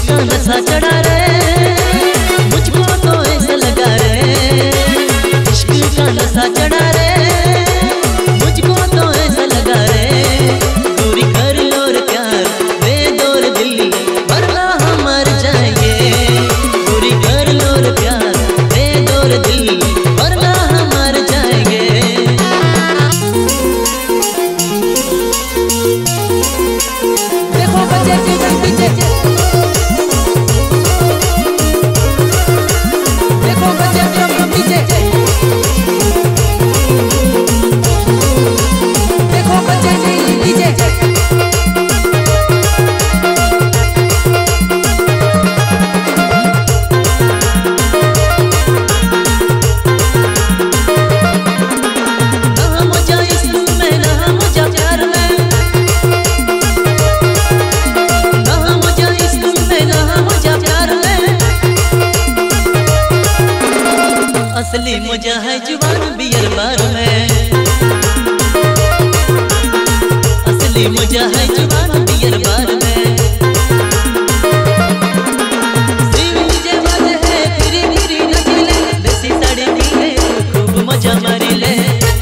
का नशा चढ़ा रे, मुझको तो ऐसा लगा रे, इश्क का नशा चढ़ा रे, मुझको तो ऐसा लगा रे। दूरी कर लो रे प्यार, दे दो रे दिल, वरना हम मर जाएंगे। दूरी कर लो रे प्यार, दे दो रे दिल, वरना हम मर जाएंगे। देखो बच्चे पीछे, देखो बच्चे पीछे, देखो बच्चे पीछे। असली मजा है जवान बियर बार में, असली मजा है जवान बियर बार में। मुझे बात है फिरी फिरी नचले, देसी साड़ी पीले खूब मजा मारी ले।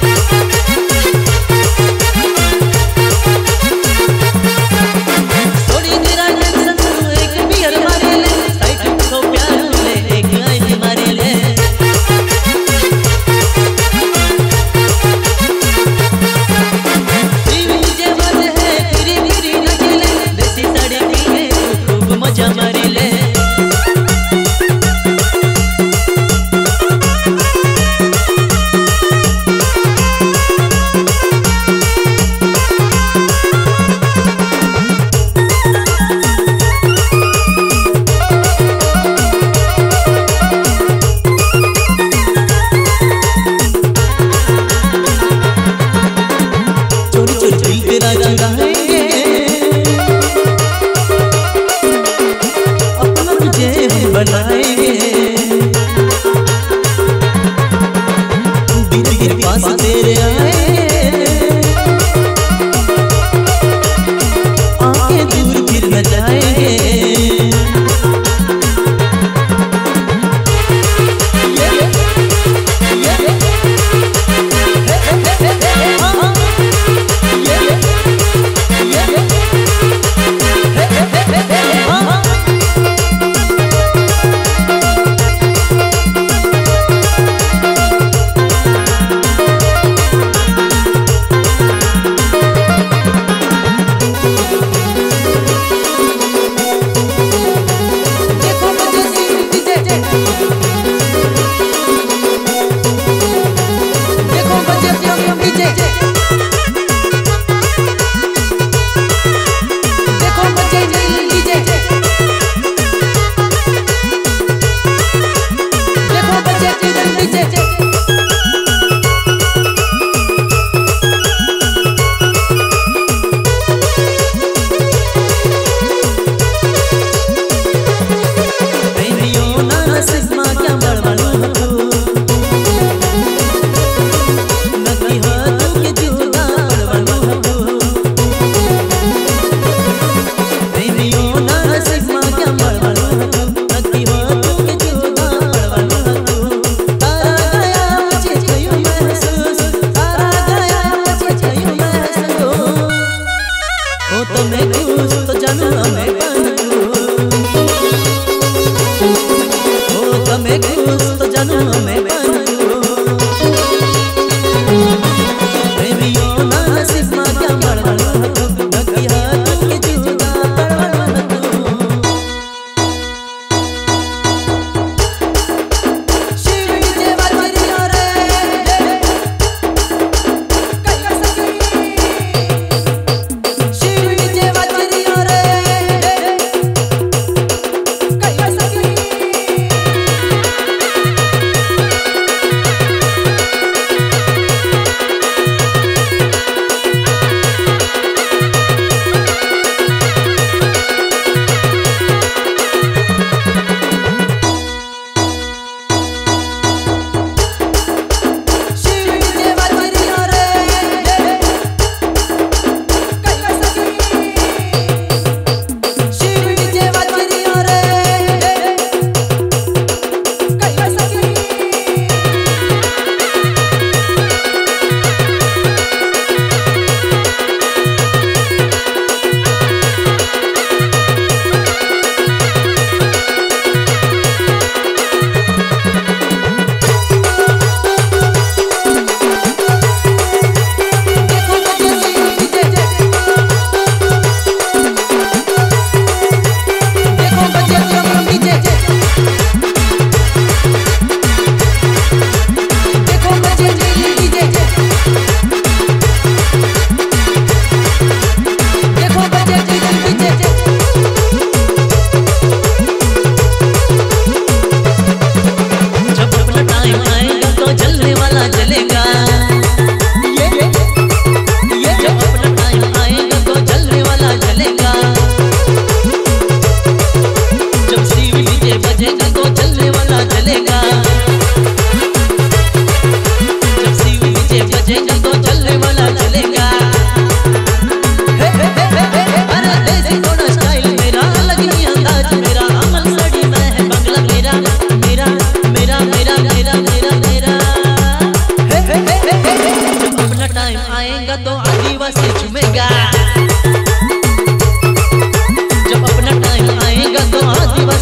थोड़ी मेरा टेंशन एक बियर मारी ले, साइड को प्यार ले एक आईनी मारी ले। अपना तुझे हम बनाएंगे, दिल के पास तेरे आए, आके दूर फिर न जाएंगे।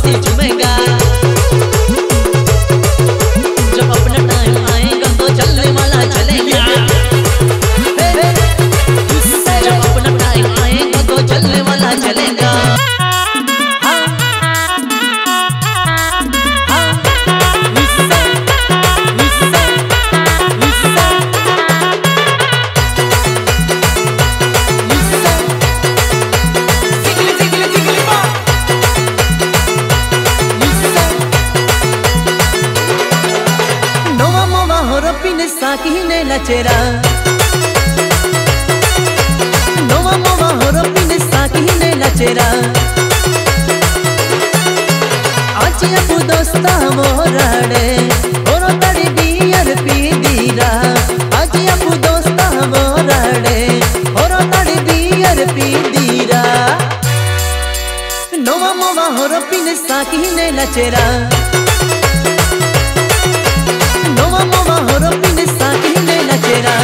मस्ती झूमेगा। जब अपना टाइम आएगा तो चलने वाला चलेगा। जब अपना टाइम आएगा तो चलने वाला चलेगा। साकी ने नचेरा नोवा मोवा होरो पिने साकी ने नचेरा। आज अपू दोस्ता मोराड़े होरो तड़ी बियर पी दीरा। आज अपू दोस्ता मोराड़े होरो तड़ी बियर पी दीरा। नोवा मोवा होरो पिने साकी ने नचेरा। नोवा मोवा होरो पिने साकी ने नचेरा।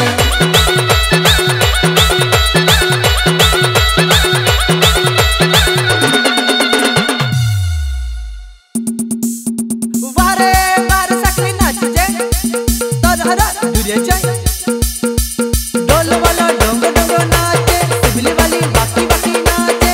वारे वारे साकी नाच जे तो हरा दुरे जाए। डोल वाला डोंगो डोंगो नाचे सिबली वाली बाकी बाकी नाचे।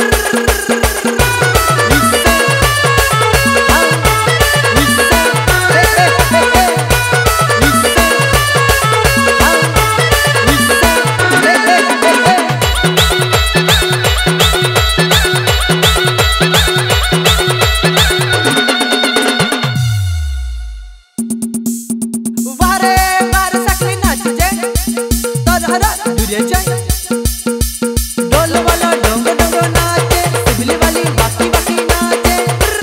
डोल वाला डोंगो डोंगो नाचे सिबली वाली बाकी बाकी नाचे।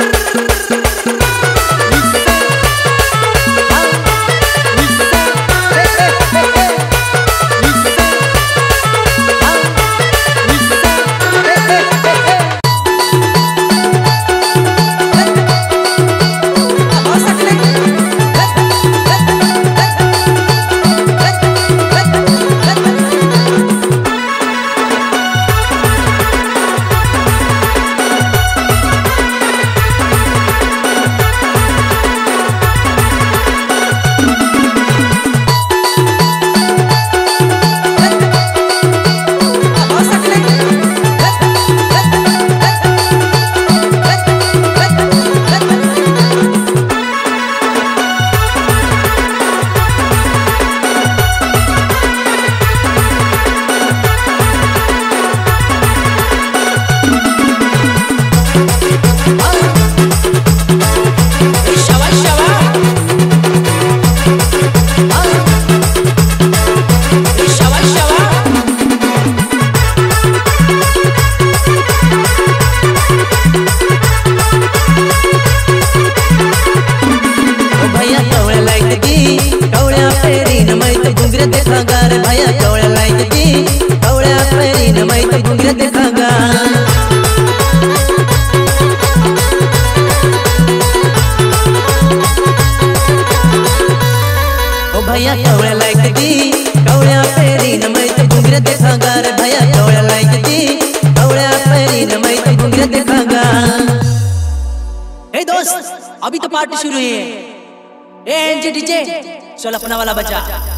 भैया कौड़ा लाइक दी कौड़ा पेरी न मैं तो घुंघरा देखागा। ओ भैया कौड़ा लाइक दी कौड़ा पेरी न मैं तो घुंघरा देखागा। रे भैया कौड़ा लाइक दी कौड़ा पेरी न मैं तो घुंघरा देखागा। ए दोस्त अभी तो पार्टी शुरू हुई है। ए एनजी डीजे चल अपना वाला बजा।